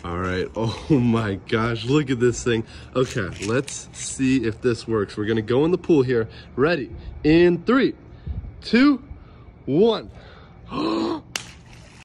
All right, oh my gosh, look at this thing. Okay, let's see if this works. We're gonna go in the pool here. Ready, in 3, 2, 1.